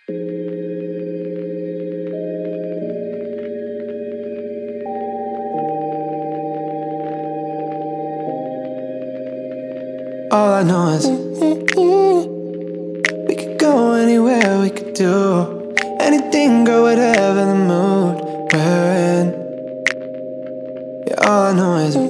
All I know is we could go anywhere, we could do anything, girl, whatever the mood we're in. Yeah, all I know is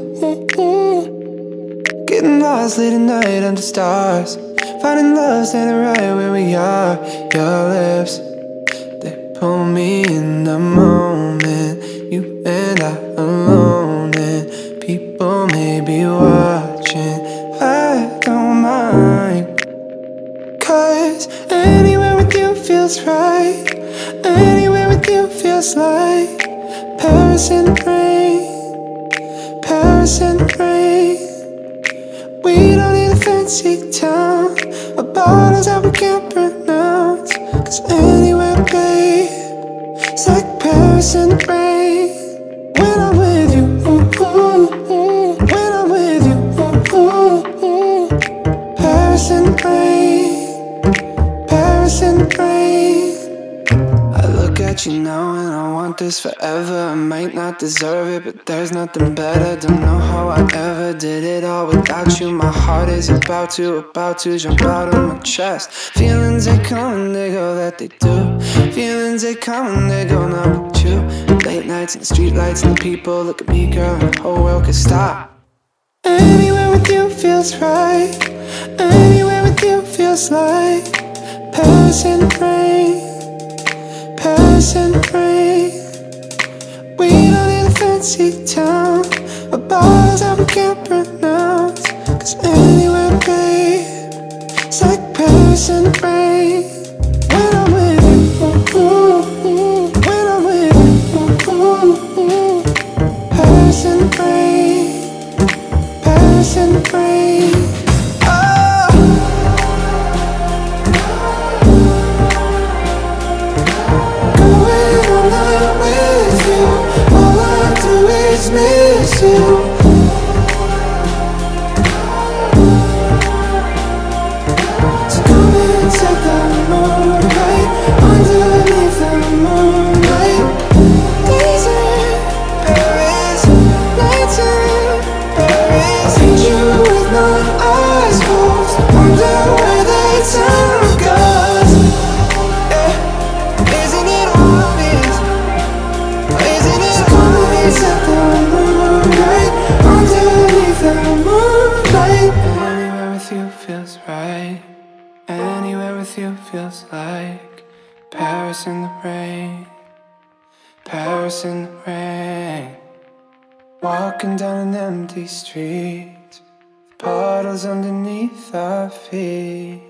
getting lost late at night under stars, finding love standing right where we are. Your lips, they pull me in the moment, you and I alone, and people may be watching. I don't mind, 'cause anywhere with you feels right. Anywhere with you feels like Paris in the rain, Paris in the rain. We don't need a fancy town or bottles that we can't pronounce, 'cause anywhere, babe, it's like Paris in the rain. When I'm with you, ooh, ooh, ooh. When I'm with you, ooh, ooh, ooh. Paris in the rain, Paris in the rain. I look at you now and I want this forever. I might not deserve it, but there's nothing better. Don't know how I ever did it all without you. My heart is about to jump out of my chest. Feelings, they come and they go, that they do. Feelings, they come and they go, not with you. Late nights and the street lights and the people. Look at me, girl, and the whole world could stop. Anywhere with you feels right. Anywhere with you feels like Paris in the rain, Paris in the rain. We don't need a fancy town or bottles that we can't pronounce, 'cause anywhere, babe, it's like Paris in the rain. When I'm with you, ooh, ooh, ooh. When I'm with you, ooh, ooh, ooh. Paris in the rain, Paris in the rain. Miss you. So come and take the moonlight underneath the moonlight. Days in Paris, nights in Paris. Paint you with my eyes closed, wonder where the time goes. Yeah. Isn't it obvious? Isn't it obvious that the moonlight underneath the moonlight? Anywhere with you feels right. Anywhere with you feels like Paris in the rain, Paris in the rain. Walking down an empty street, puddles underneath our feet.